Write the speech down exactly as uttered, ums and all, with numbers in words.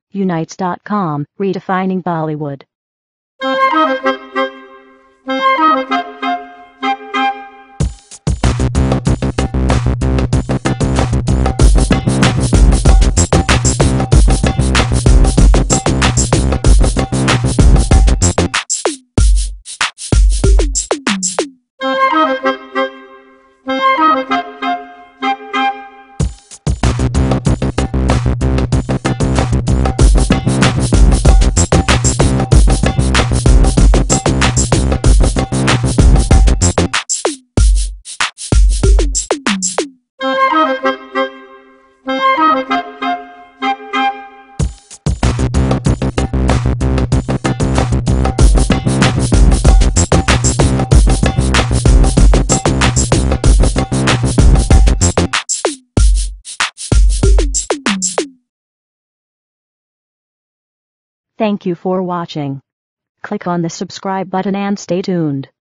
Unites dot com, redefining Bollywood. Thank you for watching. Click on the subscribe button and stay tuned.